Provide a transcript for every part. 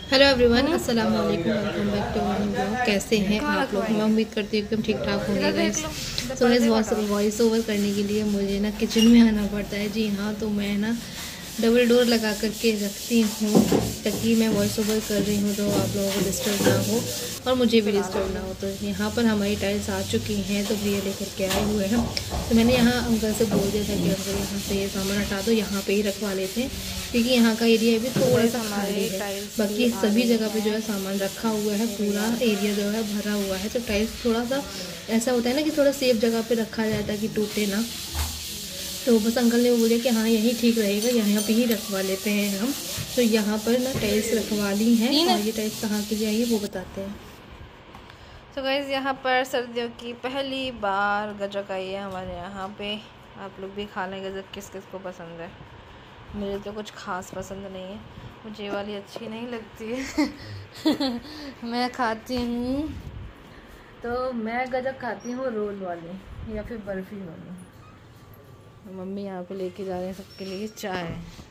Hello everyone, अस्सलाम वालेकुम, welcome back to my blog. कैसे हैं आप लोग? मैं उम्मीद करती हूँ एकदम ठीक ठाक होंगे गाइस। तो गाइस वॉइस ओवर करने के लिए मुझे ना किचन में आना पड़ता है। जी हाँ, तो मैं ना डबल डोर लगा करके रखती हूँ ताकि मैं वॉइस ओवर कर रही हूँ तो आप लोगों को डिस्टर्ब ना हो और मुझे भी डिस्टर्ब ना हो। तो यहाँ पर हमारी टाइल्स आ चुकी हैं तो भैया लेकर के आए हुए हैं। तो मैंने यहाँ अंकल से बोल दिया था कि अंकल यहाँ से ये सामान हटा दो, यहाँ पे ही रखवा लेते हैं क्योंकि यहाँ का एरिया भी थोड़ा सा खाली है। बाकी सभी जगह पे जो है सामान रखा हुआ है, पूरा एरिया जो है भरा हुआ है। तो टाइल्स थोड़ा सा ऐसा होता है ना कि थोड़ा सेफ जगह पे रखा जाए ताकि टूटे ना। तो बस अंकल ने बोला कि हाँ यही ठीक रहेगा, यहाँ पे ही रखवा लेते हैं हम। तो यहाँ पर ना टाइल्स रखवा ली हैं और ये टाइल्स कहाँ की आई है वो बताते हैं। तो गाइस यहाँ पर सर्दियों की पहली बार गजक आई है हमारे यहाँ पे। आप लोग भी खा लें गजक, किस किस को पसंद है। मुझे तो कुछ खास पसंद नहीं है, मुझे ये वाली अच्छी नहीं लगती है मैं खाती हूँ तो मैं गजक खाती हूँ रोल वाली या फिर बर्फ़ी वाली। मम्मी यहाँ पे लेके जा रहे हैं सबके लिए चाय।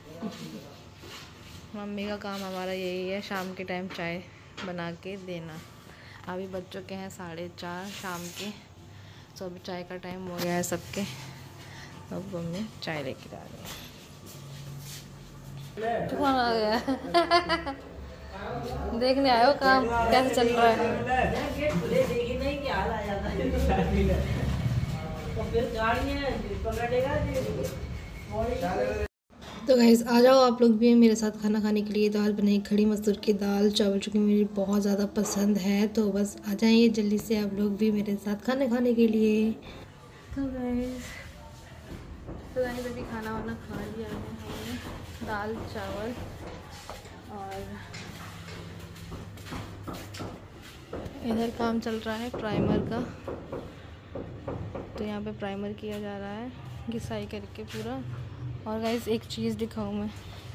मम्मी का काम हमारा यही है, शाम के टाइम चाय बना के देना। अभी बच्चों के हैं 4:30 शाम के, तो अभी चाय का टाइम हो गया है सबके। अब मम्मी चाय लेके जा रही है। कौन आ गया देखने आयो काम कैसे चल रहा है। तो गाइस आ जाओ आप लोग भी मेरे साथ खाना खाने के लिए। दाल बनाई, खड़ी मसूर की दाल चावल, जो कि मेरी बहुत ज़्यादा पसंद है। तो बस आ जाइए जल्दी से आप लोग भी मेरे साथ खाना खाने के लिए। तो गाइस अभी खाना वाना खा लिया है हमने, दाल चावल। और इधर काम चल रहा है प्राइमर का, तो यहाँ पे प्राइमर किया जा रहा है घिसाई करके पूरा। और गाइस एक चीज़ दिखाऊँ मैं,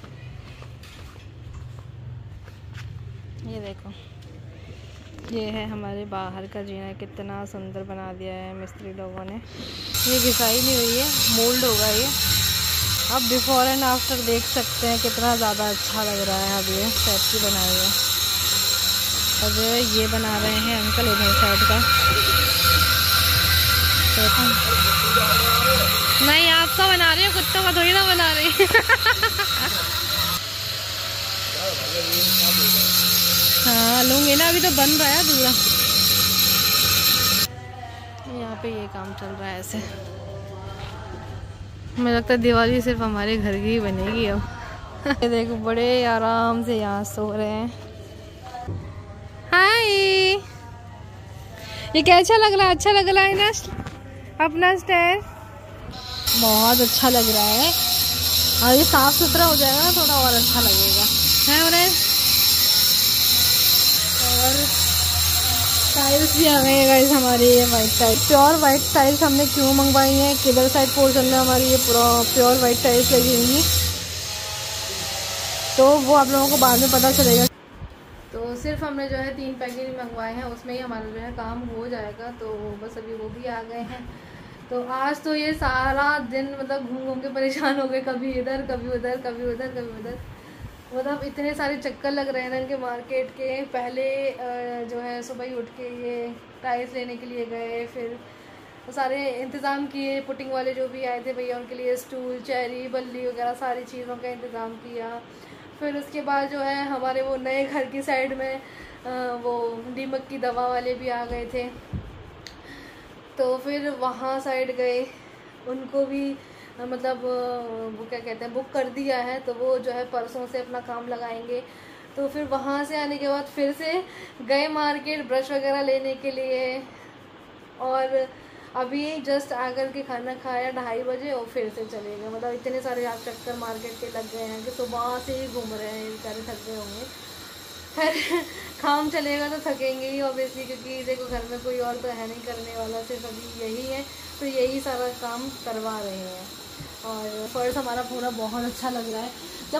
ये देखो, ये है हमारे बाहर का जीना, कितना सुंदर बना दिया है मिस्त्री लोगों ने। ये घिसाई नहीं हुई है, मोल्ड होगा ये। अब बिफोर एंड आफ्टर देख सकते हैं कितना ज़्यादा अच्छा लग रहा है। अब ये सेट की बनाई है। अब ये बना रहे हैं अंकल इधर साइड का। नहीं आपका बना रही हो, कुत्तों का थोड़ी ना बना रही हाँ लूँगी ना, अभी तो बन रहा है पूरा। यहाँ पे ये काम चल रहा है ऐसे। मुझे लगता है दिवाली सिर्फ हमारे घर की ही बनेगी अब ये देखो बड़े आराम से यहाँ सो रहे हैं। हाय, ये कैसा लग रहा है? अच्छा लग रहा है ना अपना स्टाइल? बहुत अच्छा लग रहा है। और ये साफ सुथरा हो जाएगा ना थोड़ा और अच्छा लगेगा है। और टाइल्स भी आ गए हैं गाइस हमारे, ये white tiles, pure white tiles हमने क्यों मंगवाई हैं? किधर साइड पोर्शन में हमारी ये पूरा प्योर वाइट टाइल्स लगी हुई, तो वो आप लोगों को बाद में पता चलेगा। तो सिर्फ हमने जो है 3 पैकेट मंगवाए हैं, उसमें ही हमारा जो है काम हो जाएगा। तो बस अभी वो भी आ गए हैं। तो आज तो ये सारा दिन मतलब घूम घूम के परेशान हो गए, कभी इधर कभी उधर, कभी उधर कभी उधर। मतलब इतने सारे चक्कर लग रहे हैं ना इनके मार्केट के। पहले जो है सुबह ही उठ के ये टाइल्स लेने के लिए गए, फिर सारे इंतज़ाम किए। पुटिंग वाले जो भी आए थे भैया उनके लिए स्टूल, चेरी, बल्ली वगैरह सारी चीज़ों का इंतज़ाम किया। फिर उसके बाद जो है हमारे वो नए घर की साइड में वो दीमक की दवा वाले भी आ गए थे, तो फिर वहाँ साइड गए। उनको भी मतलब वो क्या कहते हैं बुक कर दिया है, तो वो जो है परसों से अपना काम लगाएंगे। तो फिर वहाँ से आने के बाद फिर से गए मार्केट ब्रश वगैरह लेने के लिए। और अभी जस्ट आकर के खाना खाया 2:30 बजे और फिर से चले गए। मतलब इतने सारे आप चक्कर मार्केट के लग गए हैं कि सुबह से ही घूम रहे हैं, बेचारे थक गए होंगे। खैर काम चलेगा तो थकेंगे ही ऑब्वियसली, क्योंकि देखो घर में कोई और तो है नहीं करने वाला, सिर्फ अभी यही है, तो यही सारा काम करवा रहे हैं। और फर्श हमारा पूरा बहुत अच्छा लग रहा है।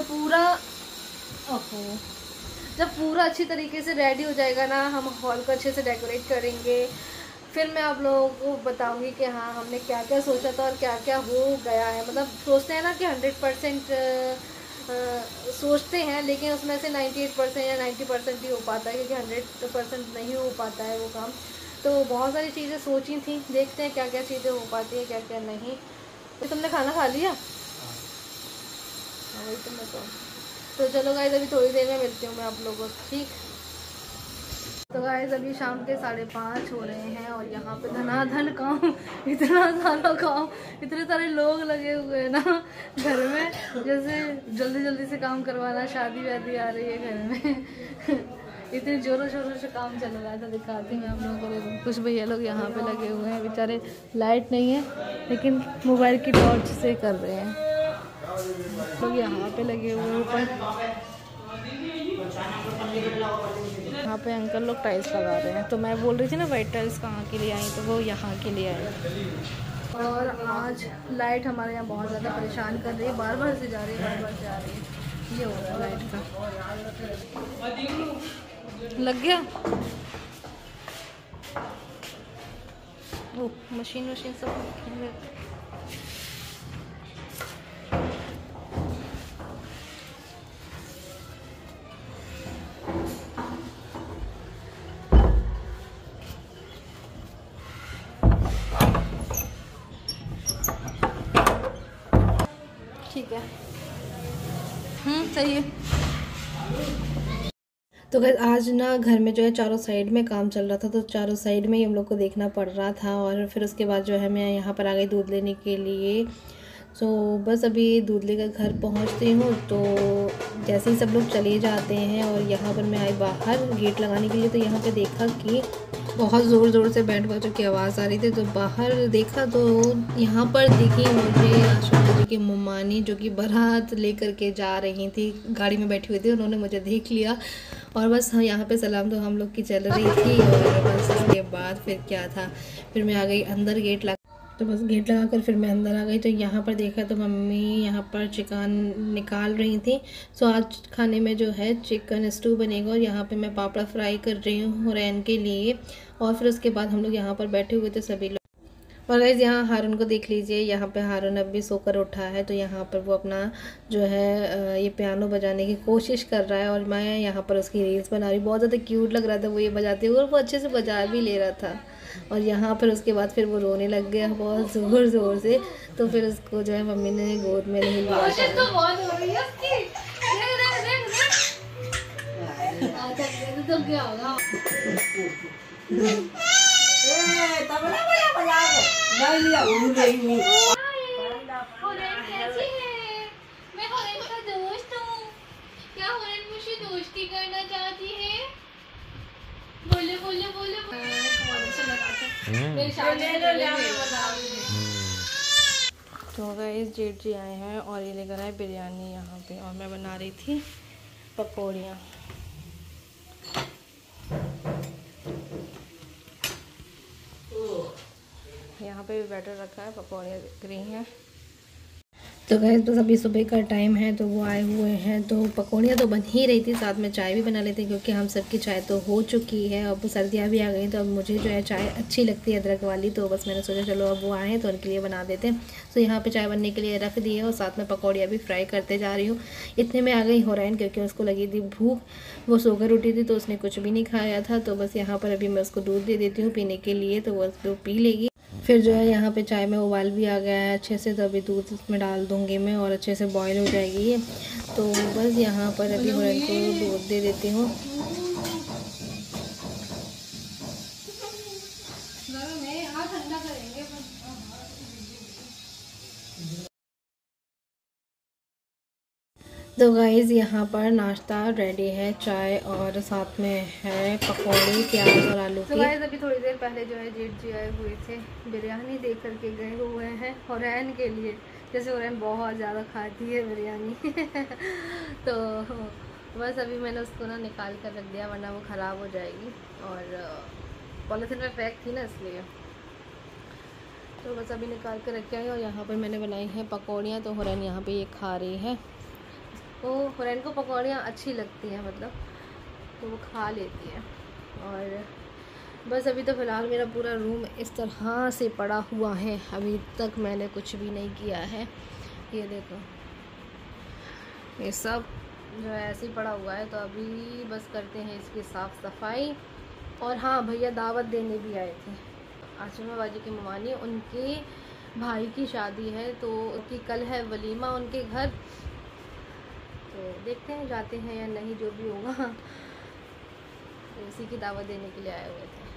जब पूरा अच्छी तरीके से रेडी हो जाएगा ना, हम हॉल को अच्छे से डेकोरेट करेंगे, फिर मैं आप लोगों को बताऊंगी कि हाँ हमने क्या क्या सोचा था और क्या क्या हो गया है। मतलब सोचते हैं ना कि 100% सोचते हैं, लेकिन उसमें से 98% या 90% ही हो पाता है, क्योंकि 100% नहीं हो पाता है वो काम। तो बहुत सारी चीज़ें सोची थी, देखते हैं क्या क्या चीज़ें हो पाती है, क्या क्या नहीं। तो तुमने खाना खा लिया? हाँ, वही तो मैं तो चलो गाइस, अभी थोड़ी देर में मिलती हूँ मैं आप लोगों से, ठीक। तो गाइस अभी शाम के 5:30 हो रहे हैं और यहाँ पे धनाधन काम, इतना सारा काम, इतने सारे लोग लगे हुए हैं ना घर में, जैसे जल्दी जल्दी से काम करवाना, शादी वादी आ रही है घर में इतने जोरों शोरों से काम चल रहा था। दिखाती मैं आप लोगों को। कुछ भैया लोग यहाँ पे लगे हुए हैं, बेचारे लाइट नहीं है लेकिन मोबाइल की टॉर्च से कर रहे हैं। लोग यहाँ पे लगे हुए हैं ऊपर, यहाँ पे अंकल लोग टाइल्स लगा रहे हैं। तो मैं बोल रही थी ना वाइट टाइल्स कहाँ के लिए आई, तो वो यहाँ के लिए आए। और आज लाइट हमारे यहाँ बहुत ज़्यादा परेशान कर रही है, बार बार से जा रही है, बार बार से आ रही है। ये हो रहा है लाइट का। लग गया वो मशीन सब। ठीक है, सही है। तो गाइस आज ना घर में जो है चारों साइड में काम चल रहा था, तो चारों साइड में ही हम लोग को देखना पड़ रहा था। और फिर उसके बाद जो है मैं यहाँ पर आ गई दूध लेने के लिए। सो बस अभी दूध लेकर घर पहुँचती हूँ, तो जैसे ही सब लोग चले जाते हैं और यहाँ पर मैं आई बाहर गेट लगाने के लिए, तो यहाँ पे देखा कि बहुत ज़ोर ज़ोर से बैंड बाजों की आवाज़ आ रही थी। तो बाहर देखा तो यहाँ पर दिखी मुझे आशुतोष जी की मम्मानी, जो कि बारात लेकर के जा रही थी, गाड़ी में बैठी हुई थी। उन्होंने मुझे देख लिया और बस यहाँ पे सलाम तो हम लोग की चल रही थी। और बस उसके बाद फिर क्या था, फिर मैं आ गई अंदर गेट लगा, तो बस गेट लगा कर फिर मैं अंदर आ गई। तो यहाँ पर देखा तो मम्मी यहाँ पर चिकन निकाल रही थी। सो आज खाने में जो है चिकन स्टू बनेगा और यहाँ पे मैं पापड़ा फ्राई कर रही हूँ हुरैन के लिए। और फिर उसके बाद हम लोग यहाँ पर बैठे हुए थे सभी लोग। और गाइस यहाँ हारून को देख लीजिए, यहाँ पे हारून अभी सोकर उठा है, तो यहाँ पर वो अपना जो है ये पियानो बजाने की कोशिश कर रहा है और मैं यहाँ पर उसकी रील्स बना रही। बहुत ज़्यादा क्यूट लग रहा था वो ये बजाते हुए, और वो अच्छे से बजा भी ले रहा था। और यहाँ पर उसके बाद फिर वो रोने लग गया बहुत ज़ोर ज़ोर से। तो फिर उसको जो है मम्मी ने गोद में नहीं लिया। दोस्ती करना चाहती है, बोले बोले बोले तो गाइस जेठ जी आए हैं और ये लेकर आए बिरयानी यहाँ पे, और मैं बना रही थी पकौड़ियाँ। यहाँ पे भी बैटर रखा है, पकौड़ियाँ दिख रही हैं। तो गाइस बस अभी सुबह का टाइम है, तो वो आए हुए हैं, तो पकौड़ियाँ तो बन ही रही थी, साथ में चाय भी बना लेते क्योंकि हम सबकी चाय तो हो चुकी है। अब सर्दियाँ भी आ गई, तो अब मुझे जो है चाय अच्छी लगती है अदरक वाली, तो बस मैंने सोचा चलो अब वो आए हैं तो उनके लिए बना देते हैं। तो यहाँ पे चाय बनने के लिए रख दी है और साथ में पकौड़ियाँ भी फ्राई करते जा रही हूँ। इतने में आ गई हुरैन, क्योंकि उसको लगी थी भूख, वो सोकर उठी थी तो उसने कुछ भी नहीं खाया था। तो बस यहाँ पर अभी मैं उसको दूध दे देती हूँ पीने के लिए, तो वो पी लेगी। फिर जो है यहाँ पे चाय में उबाल भी आ गया है अच्छे से, तो अभी दूध इसमें डाल दूँगी मैं और अच्छे से बॉईल हो जाएगी ये। तो बस यहाँ पर अभी हुरैन को दूध दे देती हूँ। तो गाइज़ यहाँ पर नाश्ता रेडी है, चाय और साथ में है पकौड़ी प्याज और आलू की। तो गाइज़ अभी थोड़ी देर पहले जो है जेठ जी आए हुए थे, बिरयानी दे करके गए हुए हैं हुरैन के लिए, जैसे हुरैन बहुत ज़्यादा खाती है बिरयानी तो बस अभी मैंने उसको ना निकाल कर रख दिया, वरना वो ख़राब हो जाएगी, और पॉलीथिन में पैक थी ना इसलिए। तो बस अभी निकाल कर रख आई, और यहाँ पर मैंने बनाई है पकौड़ियाँ। तो हुरैन यहाँ पे ये खा रही है, तो हुरैन को पकौड़ियाँ अच्छी लगती हैं, मतलब तो वो खा लेती है। और बस अभी तो फ़िलहाल मेरा पूरा रूम इस तरह से पड़ा हुआ है, अभी तक मैंने कुछ भी नहीं किया है। ये देखो ये सब जो है ऐसे ही पड़ा हुआ है, तो अभी बस करते हैं इसकी साफ़ सफाई। और हाँ, भैया दावत देने भी आए थे। आशिमा बाजी की ममानी, उनके भाई की शादी है, तो उनकी कल है वलीमा उनके घर। तो देखते हैं जाते हैं या नहीं, जो भी होगा। तो उसी की दावत देने के लिए आए हुए थे।